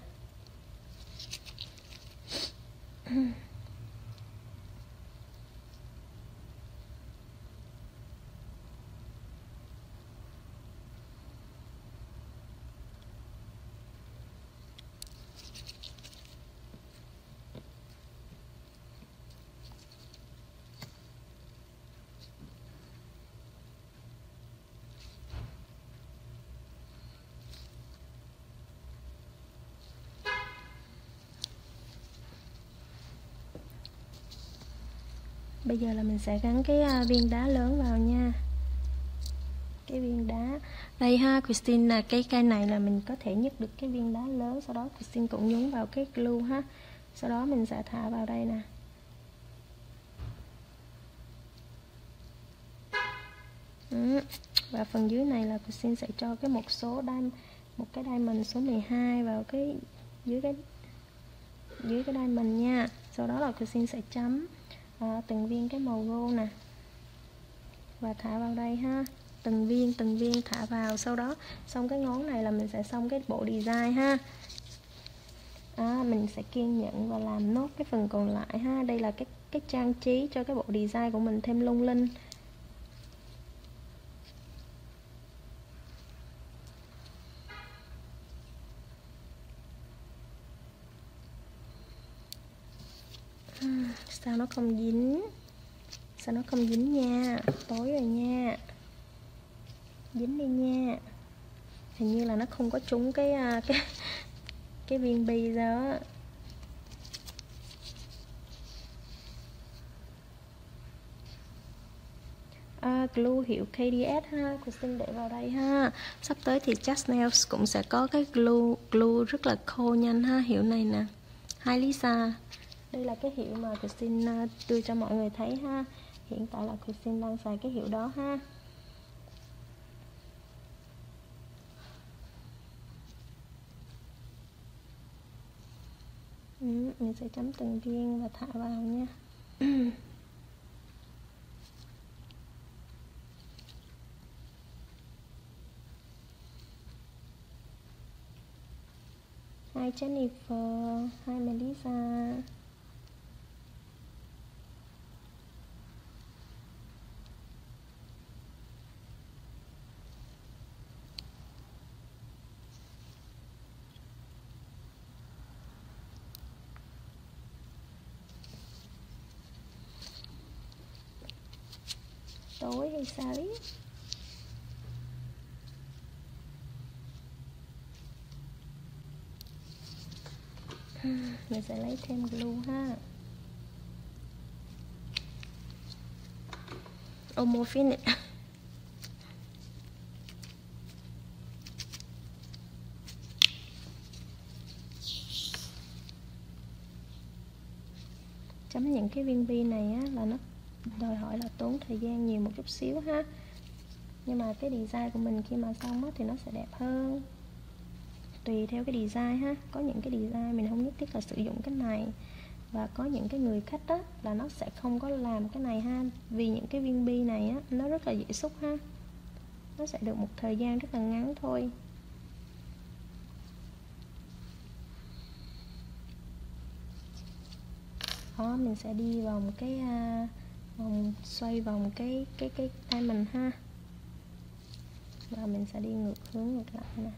Bây giờ là mình sẽ gắn cái viên đá lớn vào nha. Cái viên đá đây ha, Christine là cái cây này là mình có thể nhấc được cái viên đá lớn, sau đó Christine cũng nhúng vào cái glue ha. Sau đó mình sẽ thả vào đây nè. Ừ. Và phần dưới này là Christine sẽ cho cái một số đai, một cái diamond số mười hai vào cái dưới cái dưới cái diamond nha. Sau đó là Christine sẽ chấm à, từng viên cái màu gold nè và thả vào đây ha, từng viên từng viên thả vào. Sau đó xong cái ngón này là mình sẽ xong cái bộ design ha. À, mình sẽ kiên nhẫn và làm nốt cái phần còn lại ha. Đây là cái cái trang trí cho cái bộ design của mình thêm lung linh. Sao nó không dính? Sao nó không dính nha? Tối rồi nha. Dính đi nha. Hình như là nó không có trúng cái cái cái viên bi ra á. À, glue hiệu ca đê ét ha, Christine để vào đây ha. Sắp tới thì Just Nails cũng sẽ có cái glue glue rất là khô nhanh ha, hiệu này nè. Hi Lisa. Đây là cái hiệu mà Christine đưa cho mọi người thấy ha. Hiện tại là Christine đang xài cái hiệu đó ha. Ừ, mình sẽ chấm từng viên và thả vào nha. Hi Jennifer, hi Melissa. Tối hay sao ý? Mình sẽ lấy thêm glue ha. Almost finished. Chấm những cái viên bi này á, là nó đòi hỏi là tốn thời gian nhiều một chút xíu ha. Nhưng mà cái design của mình khi mà xong á, thì nó sẽ đẹp hơn. Tùy theo cái design ha. Có những cái design mình không nhất thiết là sử dụng cái này. Và có những cái người khách á, là nó sẽ không có làm cái này ha. Vì những cái viên bi này á, nó rất là dễ xúc ha. Nó sẽ được một thời gian rất là ngắn thôi. Đó, mình sẽ đi vòng cái uh, vòng xoay vòng cái cái cái tay mình ha. Và mình sẽ đi ngược hướng ngược lại nè.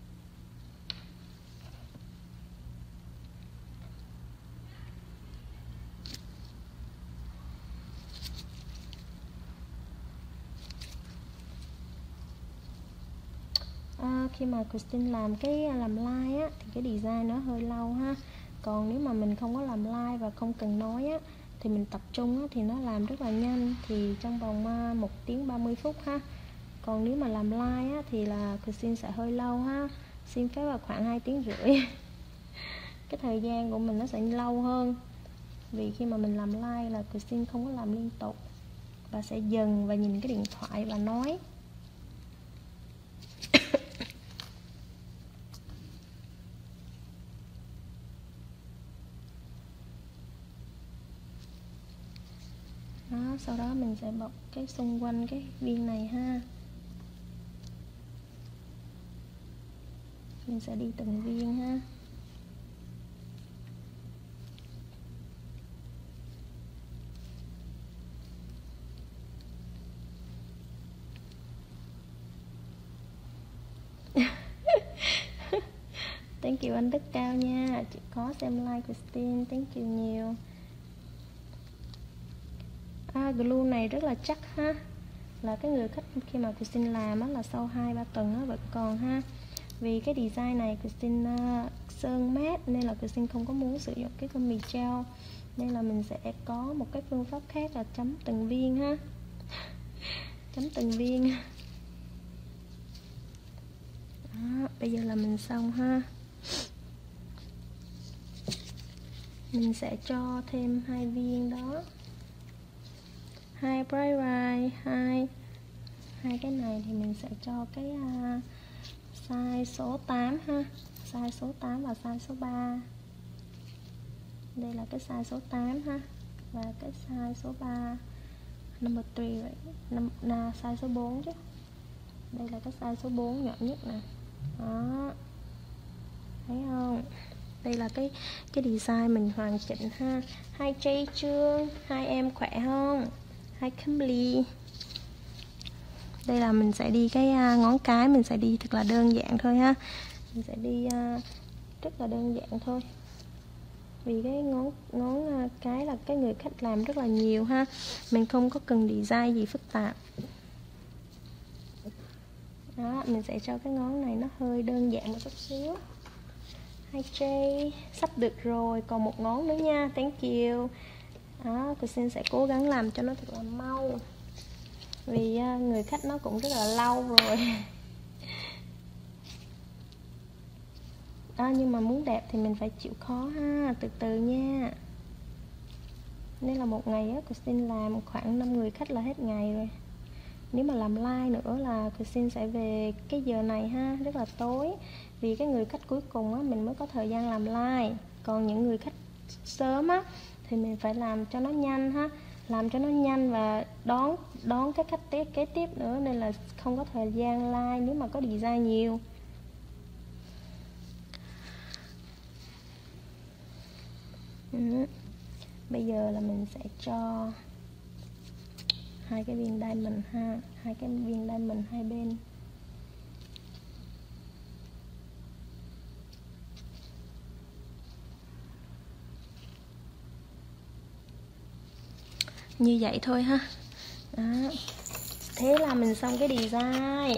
À, khi mà Christine làm cái làm like á, thì cái design nó hơi lâu ha. Còn nếu mà mình không có làm like và không cần nói á, thì mình tập trung á, thì nó làm rất là nhanh. Thì trong vòng một tiếng ba mươi phút ha. Còn nếu mà làm like á, thì là Christine sẽ hơi lâu ha. Xin phép là khoảng hai tiếng rưỡi. Cái thời gian của mình nó sẽ lâu hơn. Vì khi mà mình làm like là Christine không có làm liên tục, và sẽ dừng và nhìn cái điện thoại và nói. Đó, sau đó mình sẽ bọc cái xung quanh cái viên này ha. Mình sẽ đi từng viên ha. Thank you anh Đức Cao nha. Chị có xem like Christine, thank you nhiều. À, glue này rất là chắc ha. Là cái người khách khi mà Christine làm á, là sau hai ba tuần nó vẫn còn ha. Vì cái design này Christine uh, sơn mát nên là Christine không có muốn sử dụng cái con mì gel. Nên là mình sẽ có một cái phương pháp khác là chấm từng viên ha. Chấm từng viên. Đó, bây giờ là mình xong ha. Mình sẽ cho thêm hai viên đó. Hai bright white, hai hai cái này thì mình sẽ cho cái uh, size số tám ha. Size số tám và size số ba. Đây là cái size số tám ha. Và cái size số ba. Number ba vậy. Num là size số bốn chứ. Đây là cái size số bốn nhỏ nhất nè. Đó. Thấy không? Đây là cái cái design mình hoàn chỉnh ha. Hai Jay Trương, hai em khỏe không? Hai Kimberly. Đây là mình sẽ đi cái uh, ngón cái mình sẽ đi thật là đơn giản thôi ha. Mình sẽ đi uh, rất là đơn giản thôi. vì cái ngón ngón cái là cái người khách làm rất là nhiều ha, mình không có cần design gì phức tạp. Đó, mình sẽ cho cái ngón này nó hơi đơn giản một chút xíu. Hai J sắp được rồi, còn một ngón nữa nha. Thank you. Đó, cô xin sẽ cố gắng làm cho nó thật là mau, vì người khách nó cũng rất là lâu rồi. Đó, nhưng mà muốn đẹp thì mình phải chịu khó ha, từ từ nha. Nên là một ngày á, cô xin làm khoảng năm người khách là hết ngày rồi. Nếu mà làm like nữa là cô xin sẽ về cái giờ này ha, rất là tối. Vì cái người khách cuối cùng á, mình mới có thời gian làm like. Còn những người khách sớm á, thì mình phải làm cho nó nhanh ha, làm cho nó nhanh và đón đón cái khách kế, kế tiếp nữa, nên là không có thời gian like nếu mà có design nhiều. Ừ. Bây giờ là mình sẽ cho hai cái viên diamond ha, hai cái viên diamond hai bên. Như vậy thôi ha. Đó. Thế là mình xong cái design.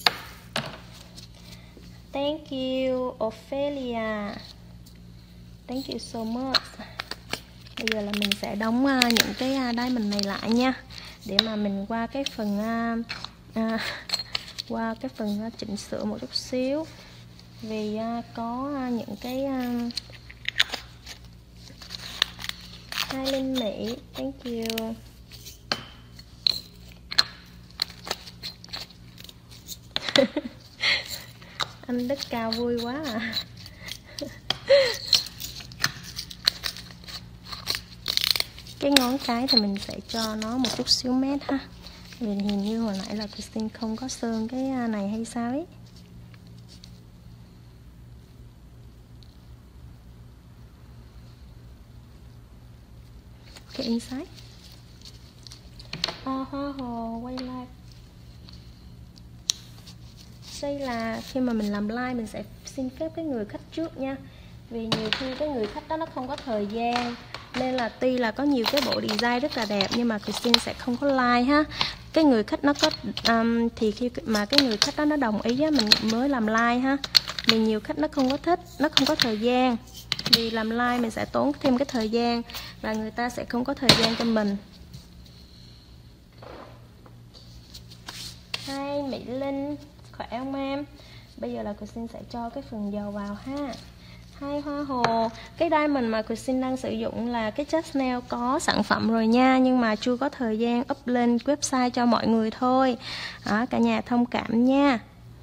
Thank you Ophelia. Thank you so much. Bây giờ là mình sẽ đóng uh, những cái uh, diamond này lại nha, để mà mình qua cái phần uh, uh, qua cái phần uh, chỉnh sửa một chút xíu. Vì uh, có uh, những cái uh, hai linh Mỹ. Thank you. Anh Đức Cao vui quá à. Cái ngón cái thì mình sẽ cho nó một chút xíu mét ha, vì hình như hồi nãy là Christine không có sơn cái này hay sao ấy. Cái inside à, hoa hồ quay lại. Đây là khi mà mình làm like mình sẽ xin phép cái người khách trước nha, vì nhiều khi cái người khách đó nó không có thời gian, nên là tuy là có nhiều cái bộ design rất là đẹp nhưng mà Christine sẽ không có like ha. Cái người khách nó có um, thì khi mà cái người khách đó nó đồng ý á, mình mới làm like ha. Vì nhiều khách nó không có thích, nó không có thời gian. Vì làm like mình sẽ tốn thêm cái thời gian và người ta sẽ không có thời gian cho mình. Hai Mỹ Linh, khỏe không em? Bây giờ là Christine sẽ cho cái phần dầu vào ha. Hai hoa hồ. Cái diamond mà Christine đang sử dụng là cái Just Nail có sản phẩm rồi nha, nhưng mà chưa có thời gian up lên website cho mọi người thôi. Đó, cả nhà thông cảm nha.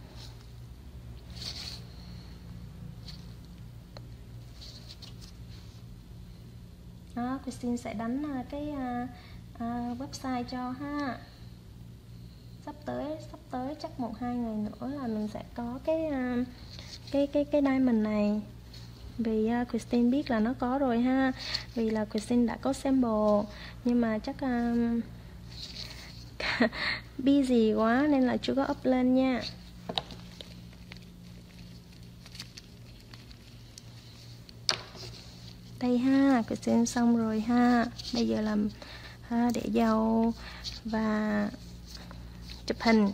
Đó, Christine sẽ đánh cái uh, uh, website cho ha. Sắp tới sắp tới chắc một hai ngày nữa là mình sẽ có cái uh, cái cái cái diamond này. Vì uh, Christine biết là nó có rồi ha, vì là Christine đã có sample, nhưng mà chắc uh, busy quá nên là chưa có up lên nha. Đây ha, Christine xong rồi ha. Bây giờ làm uh, để dầu và chụp hình.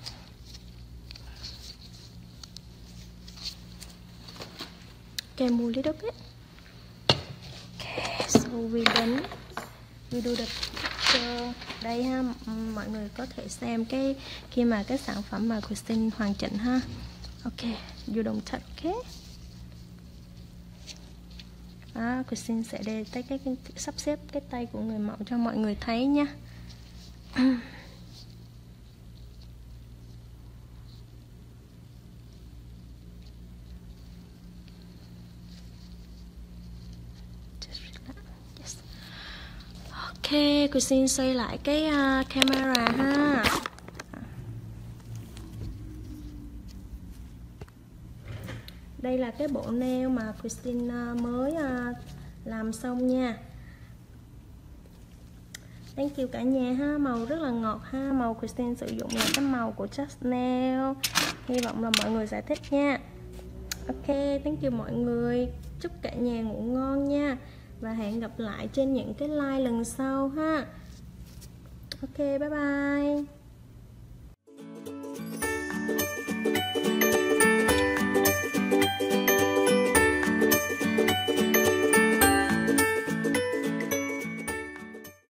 Okay, mua little bit. Okay, so we done. We do the picture. Đây ha, mọi người có thể xem cái khi mà cái sản phẩm mà Christine hoàn chỉnh ha. Okay, you don't touch, okay? Đó, Christine sẽ để tay cái, cái sắp xếp cái tay của người mẫu cho mọi người thấy nha. Ok, Christine xoay lại cái uh, camera ha. Đây là cái bộ nail mà Christine uh, mới uh, làm xong nha. Thank you cả nhà ha, màu rất là ngọt ha. Màu Christine sử dụng là cái màu của Just Nail. Hy vọng là mọi người sẽ thích nha. Ok, thank you mọi người. Chúc cả nhà ngủ ngon nha. và hẹn gặp lại trên những cái like lần sau ha. Ok, bye bye.